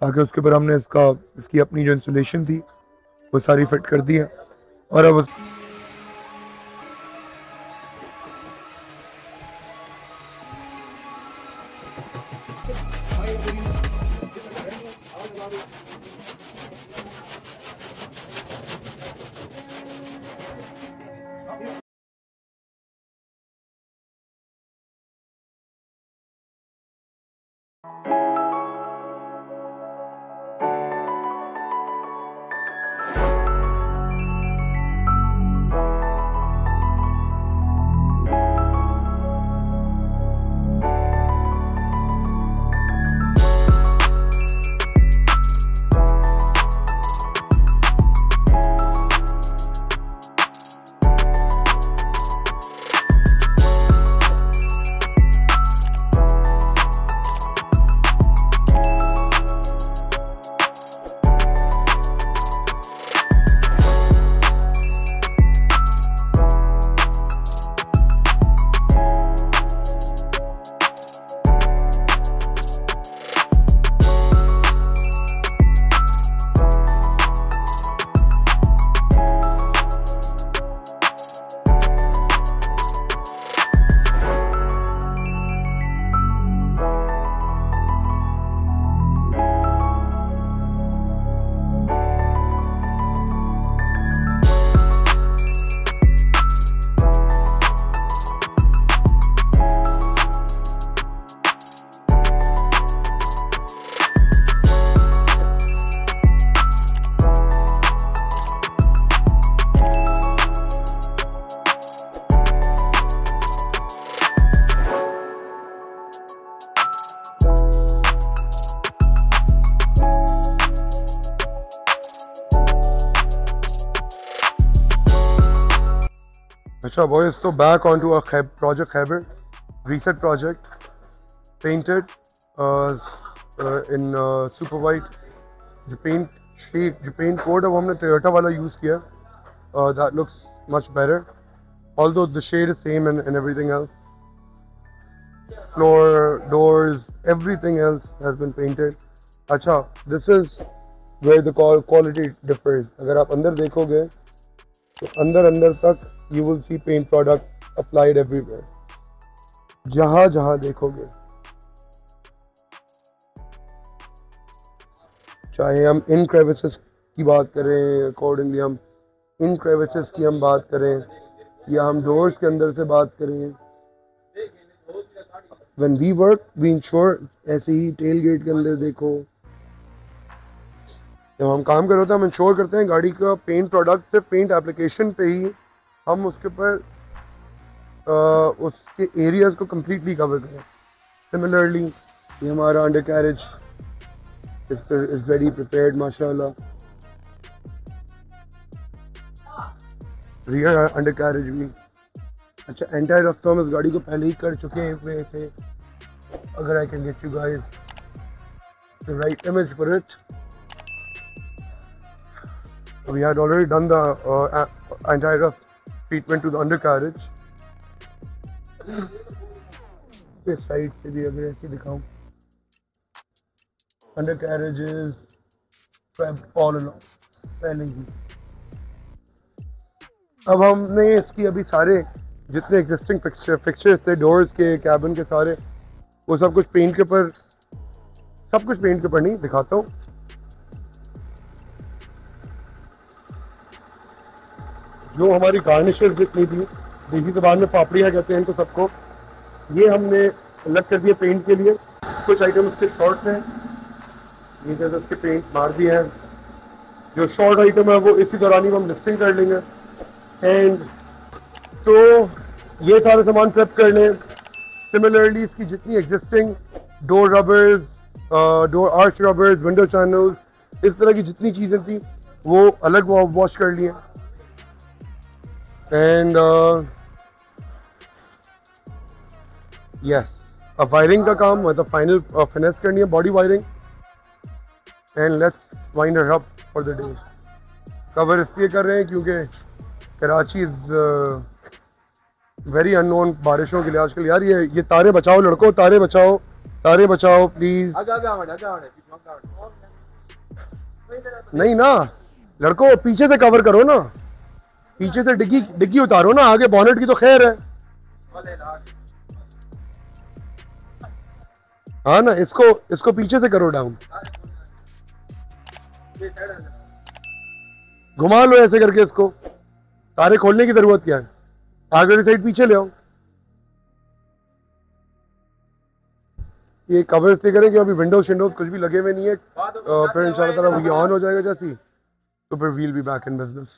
ताकि उसके ऊपर हमने इसकी अपनी जो इंस्टॉलेशन थी वो सारी फिट कर दी है। और अब अच्छा boys, so back onto our project Khyber reset project, painted in super white. जो paint coat अब हमने Toyota वाला use किया, that looks much better, although the shade is same and everything else. Floor, doors, everything else has been painted. अच्छा, this is where the quality differs. अगर आप अंदर देखोगे तो अंदर तक you will see paint products applied everywhere. जहाँ देखोगे, चाहे हम इन crevices की बात करें, accordingly हम इन crevices की हम बात करें, या हम doors के अंदर से बात करें. When we work, we ensure ऐसे ही tailgate के अंदर देखो. जब हम काम कर रहे होते हैं हम इंश्योर करते हैं गाड़ी का पेंट प्रोडक्ट से पेंट एप्लीकेशन पे ही हम उसके ऊपर उसके एरियाज़ को कम्प्लीटली कवर करें. सिमिलरली ये हमारा undercarriage is very prepared माशाल्लाह. रियर अंडर कैरेज भी अच्छा. एंटायर रफ्त हम इस गाड़ी को पहले ही कर चुके हुए थे. अगर I can get you guys the right image for it. We had already done the anti-rough treatment to the undercarriage. इस साइड से भी अगर ऐसे दिखाऊं, undercarriage is swept all along पहले ही. अब हमने इसकी अभी सारे जितने एग्जिस्टिंग फिक्सचर्स थे डोर्स के, कैबिन के, सारे वो सब कुछ पेंट के ऊपर नहीं दिखाता हूँ. जो हमारी गार्निशर्स जितनी थी, देसी ज़बान में पापड़ियाँ कहते हैं इनको सबको, ये हमने अलग कर दिए पेंट के लिए. कुछ आइटम उसके शॉर्ट हैं, ये जैसे उसके पेंट मार दिए हैं. जो शॉर्ट आइटम है वो इसी दौरान ही हम लिस्टिंग कर लेंगे. एंड तो ये सारे सामान प्रेप कर लें. सिमिलरली इसकी जितनी existing door rubbers, door arch rubbers, window channels, इस तरह की जितनी चीज़ें थी वो अलग वॉश कर लिए. एंड यस, अब वायरिंग का काम मतलब फाइनल फिनिश करनी है, body wiring. And let's wind up for the day. Cover इसलिए कर रहे हैं क्योंकि कराची इज वेरी अननोन बारिशों के लिए आजकल. यार ये तारे बचाओ लड़कों, तारे बचाओ प्लीज. नहीं ना लड़को, पीछे से कवर करो ना, पीछे से डिग्गी डिग्गी उतारो ना, आगे बॉनेट की तो खैर है। हाँ ना, इसको इसको पीछे से करो डाउन, घुमा लो ऐसे करके इसको। तारे खोलने की जरूरत क्या है, आगे वाली साइड पीछे ले आओ। ये कवर इसलिए करें कि अभी विंडोज शिंडोज कुछ भी लगे हुए नहीं है, फिर इंशाल्लाह ताला ये ऑन हो जाएगा जैसी, तो फिर we'll be back in business.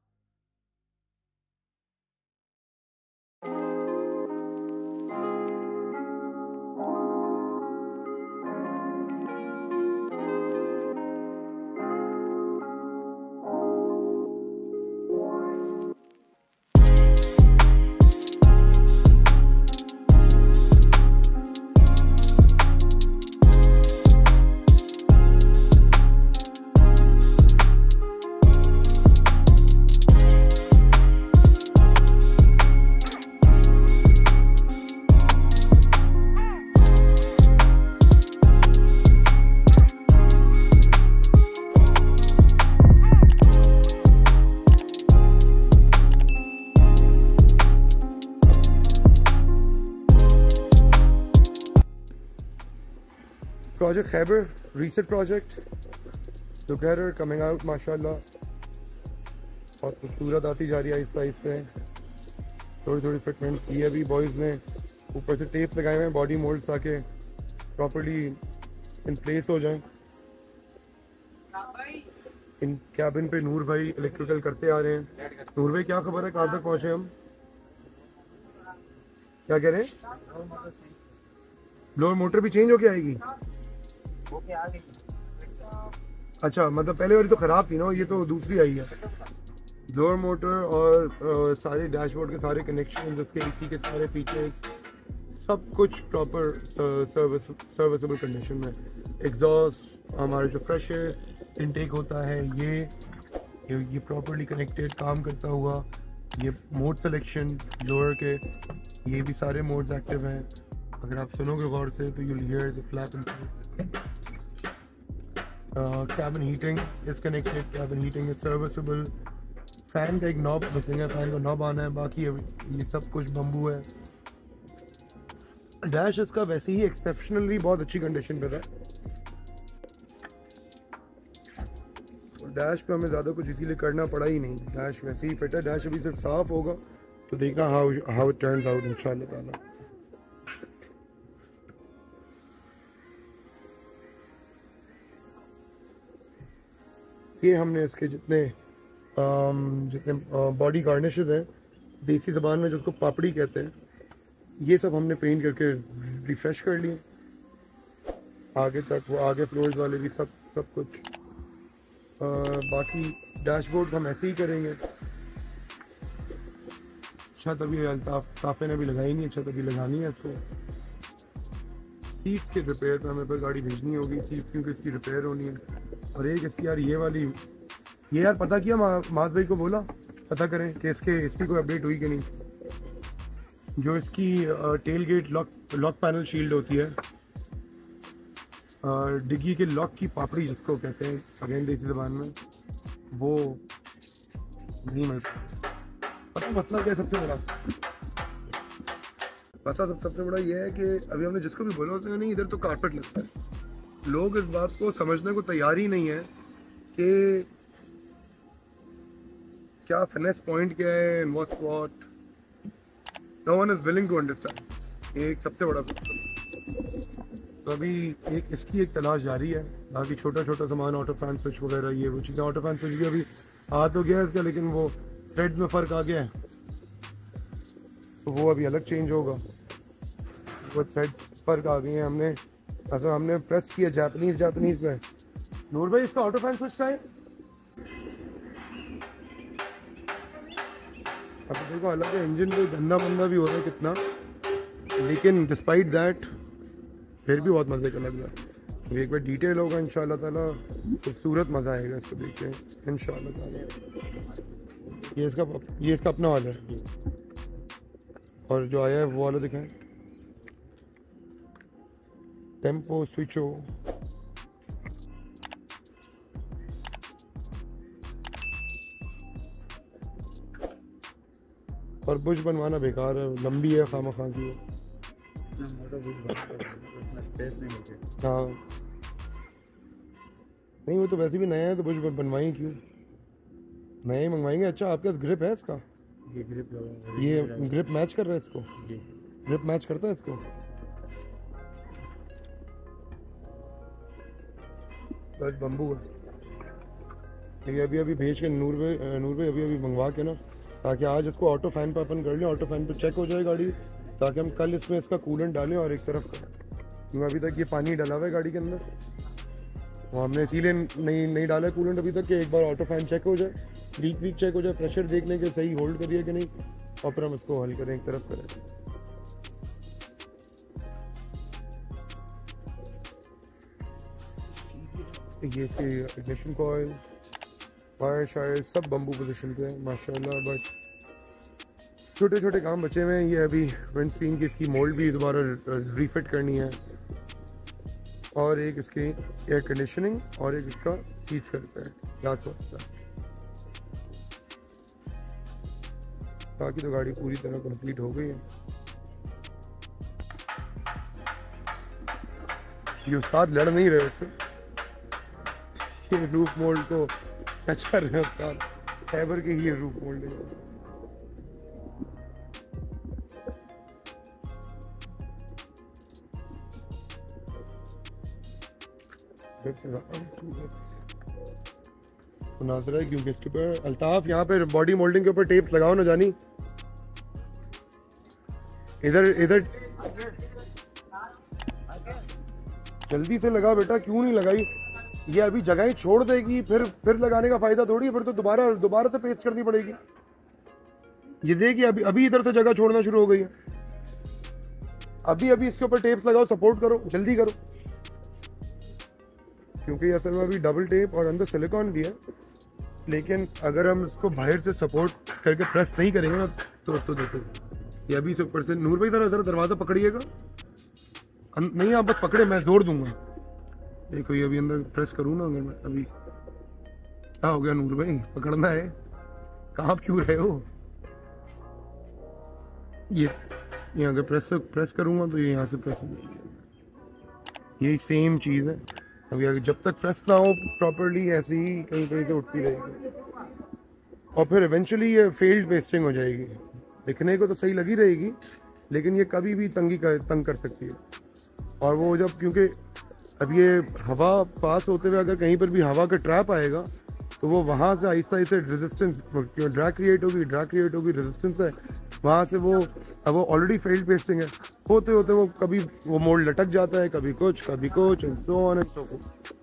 Project Khyber, recent project, together coming out माशाल्लाह, बहुत खूबसूरत आती जा रही है आहिस्ता आहिस्ता। थोड़ी थोड़ी फिटमेंट की है अभी बॉयज़ ने, ऊपर से टेप लगाए हुए हैं बॉडी मोल्ड्स आके प्रॉपर्ली इन प्लेस हो जाएं। इन कैबिन पे नूर भाई इलेक्ट्रिकल करते आ रहे हैं। नूर भाई क्या खबर है, कहाँ तक पहुँचे हम, क्या कह रहे हैं? ब्लोअर मोटर भी चेंज होके आएगी? अच्छा, मतलब पहले वाली तो खराब थी ना, ये तो दूसरी आई है। ब्लोअर मोटर और सारे डैशबोर्ड के सारे कनेक्शन, जिसके एसी के सारे फीचर्स, सब कुछ प्रॉपर सर्विसेबल कंडीशन में। एग्जॉस्ट, हमारा जो फ्रेश एयर इनटेक होता है ये प्रॉपरली कनेक्टेड काम करता हुआ। ये मोड सिलेक्शन लोअर के, ये भी सारे मोड्स एक्टिव हैं। अगर आप सुनोगे गौर से तो you'll hear the flap inside. Cabin heating is connected, cabin heating is serviceable. Fan का एक नॉब मिसिंग है, फैन का नॉब आना है, बाकी ये सब कुछ बम्बू है। डैश इसका वैसे ही एक्सेप्शनली बहुत अच्छी कंडीशन पे है। डैश पे हमें ज़्यादा कुछ इसीलिए करना पड़ा ही नहीं, डैश वैसे ही फिट है। डैश अभी सिर्फ साफ होगा तो देखना हाउ इट टर्न्स आउट इंशाल्लाह ताला। ये हमने इसके जितने बॉडी गार्निशेस हैं, देसी ज़बान में जिसको पापड़ी कहते हैं, ये सब हमने पेंट करके रिफ्रेश कर लिए। आगे तक वो आगे फ्लोर्स वाले भी सब कुछ। बाकी डैशबोर्ड हम ऐसे ही करेंगे। छत अभी अल्ताफ़ ने भी लगाई नहीं है, छत अभी लगानी है इसको। सीट्स के रिपेयर पे हमें पर गाड़ी भेजनी होगी, सीट्स क्योंकि इसकी रिपेयर होनी है। और एक इसकी यार ये वाली, ये यार पता किया माज भाई को बोला पता करें कि इसकी कोई अपडेट हुई कि नहीं। जो इसकी tailgate lock panel shield होती है, डिग्गी के लॉक की पापड़ी जिसको कहते हैं अगेन देसी ज़बान में, वो नहीं मिलता। पता मसला क्या है सबसे बड़ा? पता सबसे बड़ा ये है कि अभी हमने जिसको भी बोला उसने नहीं, इधर तो कारपेट लगता है। लोग इस बात को समझने को तैयार ही नहीं है कि क्या फिनेस पॉइंट क्या है, what no one is willing to understand. एक सबसे बड़ा तो अभी इसकी एक तलाश जारी है। बाकी छोटा सामान, ऑटो फैन स्विच वगैरह, ये वो चीज़ें। ऑटो फैन स्विच भी अभी आ तो गया है इसका, लेकिन वो थ्रेड्स में फ़र्क आ गया है तो वो अभी अलग चेंज होगा। वो थ्रेड फ़र्क आ गई है, हमने प्रेस किया जापानीज़ में। नूर भाई इसका ऑटो फैन स्विच का है। अब देखो अलग है, इंजन कोई गंदा मंदा भी हो रहा है कितना, लेकिन डिस्पाइट दैट फिर भी बहुत मज़े का लग रहा है। एक बार डिटेल होगा इंशाल्लाह ताला, खूबसूरत मज़ा आएगा इसको देख के इंशाल्लाह ताला। ये इसका अपना वाला है, और जो आया है वो वाला दिखाएं, टेम्पो स्विचो। बुश बनवाना बेकार है, लंबी है खामखा की वो। हाँ नहीं वो तो वैसे भी नया है तो बुश बनवाएं क्यों, नया ही मंगवाएंगे। अच्छा आपके पास ग्रिप है इसका? ये ग्रिप मैच कर रहा है इसको? ग्रिप मैच करता है इसको? बस बम्बू है ये अभी भेज के नूर पे अभी मंगवा के ना, ताकि आज इसको ऑटो फैन पे अपन कर लें, ऑटो फैन पे चेक हो जाए गाड़ी, ताकि हम कल इसमें इसका कूलेंट डालें और एक तरफ करें, क्योंकि अभी तक ये पानी डला हुआ है गाड़ी के अंदर, और हमने इसीलिए नहीं डाला कूलेंट अभी तक कि एक बार ऑटो फैन चेक हो जाए, लीक चेक हो जाए, प्रेशर देख लें कि सही होल्ड करिए कि नहीं, और फिर हम इसको हल करें, एक तरफ करें। ये इसके इग्निशन कॉइल वायर शायर सब बम्बू पोजीशन पे है माशाल्लाह। बट छोटे छोटे काम बचे हुए हैं। ये अभी विंड स्क्रीन की इसकी मोल्ड भी दोबारा रीफिट करनी है, और एक इसकी एयर कंडीशनिंग, और एक इसका सीट करता है रात वक्त। बाकी तो गाड़ी पूरी तरह कंप्लीट हो गई है। ये उस्ताद लड़ नहीं रहे उससे, ये रूफ मोल्ड को टच कर रहे हैं उस्ताद, फाइबर के ही रूफ मोल्ड है। नाजरा है क्योंकि इसके ऊपर अल्ताफ यहाँ पे बॉडी मोल्डिंग के ऊपर टेप्स लगाओ ना जानी, इधर जल्दी से लगा बेटा, क्यों नहीं लगाई? ये अभी जगह ही छोड़ देगी, फिर लगाने का फायदा थोड़ी है, फिर तो दोबारा से पेस्ट करनी पड़ेगी। ये देखिए अभी इधर से जगह छोड़ना शुरू हो गई है। अभी इसके ऊपर टेप्स लगाओ, सपोर्ट करो, जल्दी करो, क्योंकि असल में अभी डबल टेप और अंदर सिलिकॉन भी है, लेकिन अगर हम इसको बाहर से सपोर्ट करके प्रेस नहीं करेंगे ना तो देखो ये अभी से ऊपर से। नूर भाई जरा दरवाज़ा पकड़िएगा, नहीं आप बस पकड़े, मैं जोर दूंगा। देखो ये अभी अंदर प्रेस करूँ ना, अगर मैं अभी, क्या हो गया नूर भाई, पकड़ना है, कहाँ क्यों रहे हो? ये अगर प्रेस करूँगा तो ये यहाँ से प्रेस हो जाएगी, यही सेम चीज़ है। अभी अगर जब तक प्रेस ना हो प्रॉपर्ली, ऐसे ही कहीं से उठती रहेगी, और फिर इवेंचुअली ये फेल्ड पेस्टिंग हो जाएगी। दिखने को तो सही लगी रहेगी, लेकिन ये कभी भी तंग कर सकती है। और वो जब, क्योंकि अब ये हवा पास होते हुए अगर कहीं पर भी हवा का ट्रैप आएगा, तो वो वहाँ से आहिस्ता रेजिस्टेंस, ड्रैग क्रिएट होगी, रेजिस्टेंस है वहाँ से, वो ऑलरेडी फेल्ड पेस्टिंग है, होते वो कभी वो मोल्ड लटक जाता है, कभी कुछ and so on and so forth.